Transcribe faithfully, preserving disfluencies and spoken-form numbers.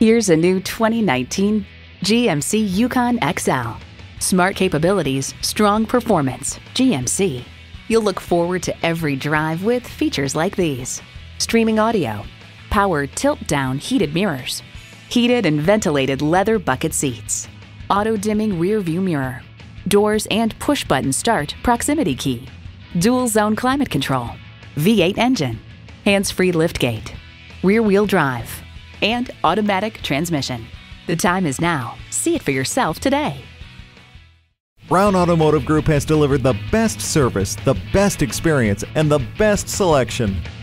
Here's a new twenty nineteen G M C Yukon X L. Smart capabilities, strong performance, G M C. You'll look forward to every drive with features like these: streaming audio, power tilt-down heated mirrors, heated and ventilated leather bucket seats, auto-dimming rear-view mirror, doors and push-button start proximity key, dual-zone climate control, V eight engine, hands-free liftgate, rear-wheel drive, and automatic transmission. The time is now. See it for yourself today. Brown Automotive Group has delivered the best service, the best experience, and the best selection.